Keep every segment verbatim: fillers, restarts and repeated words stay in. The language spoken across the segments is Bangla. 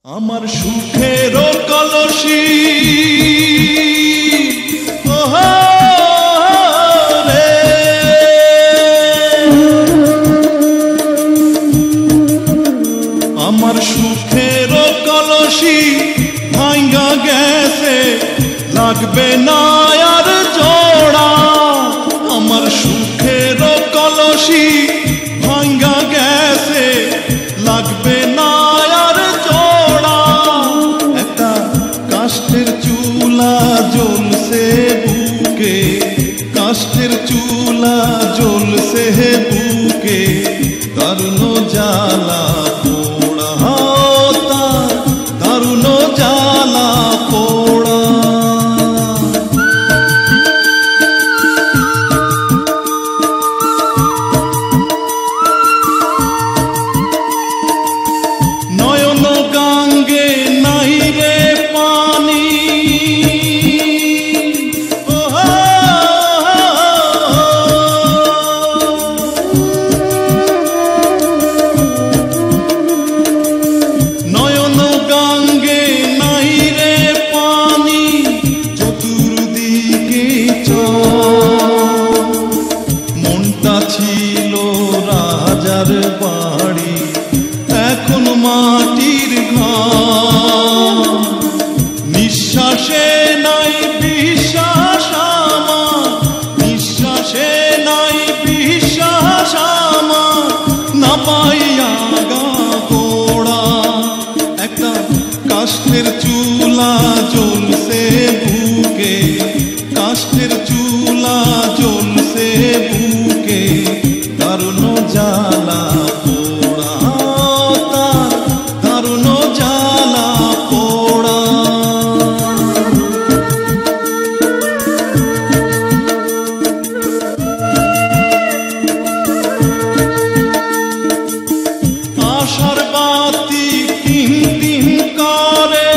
আমার সুখের কলসি রে, আমার সুখের কলসি ভাঙ্গা গেছে, লাগবে না আর জোড়া। আমার সুখের কলসি ভাঙ্গা গেছে, লাগবে না আর জোড়া। একটা কাষ্ঠের চুলা জ্বলছে বুকে, কাষ্ঠের চুলা জ্বলছে বুকে, দারুণ জ্বালা পোড়া, তার দারুণ জ্বালা পোড়া। নয়ন গাঙ্গে নাই রে পানি, নয়ন গাঙ্গে নাই রে পানি, চতুর্দিকে মনটা ছিল রাজার বাড়ি, এখন মাটির ঘর। নিঃশ্বাসে নাই বিশ্বাস আমার, নিঃশ্বাসে নাই বিশ্বাস আমার, না পাইয়া গা গোড়া। একটা কাষ্ঠের চুলা জ্বলছে বুকে, কাষ্ঠের চুলা জ্বলছে বুকে, দারুণ জ্বালা পোড়া, তার দারুণ জ্বালা পোড়া। আশার বাতি টিম টিম করে,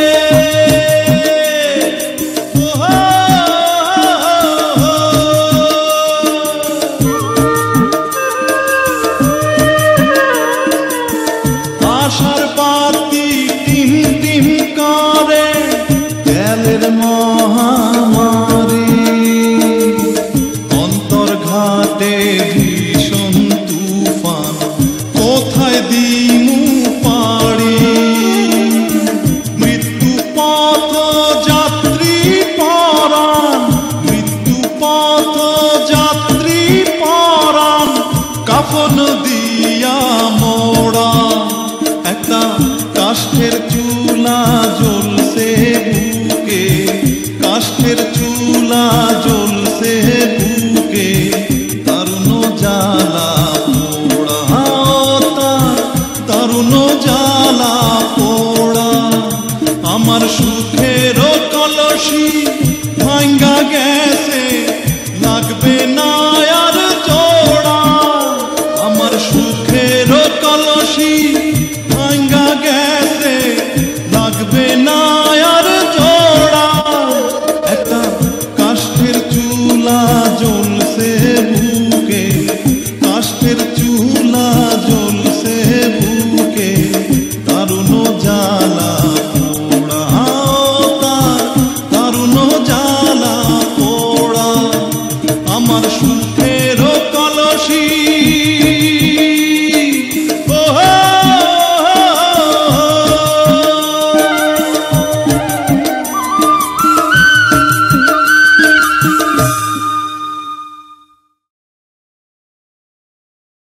আশার বাতি টিম টিম করে, তেলের মহামারী। অন্তর্ঘাটে ভীষণ তুফান, কোথায় দিমু পাড়ি। মৃত্যু পথ যাত্রী পরাণ, মৃত্যু পথ যাত্রী পরাণ, কাফন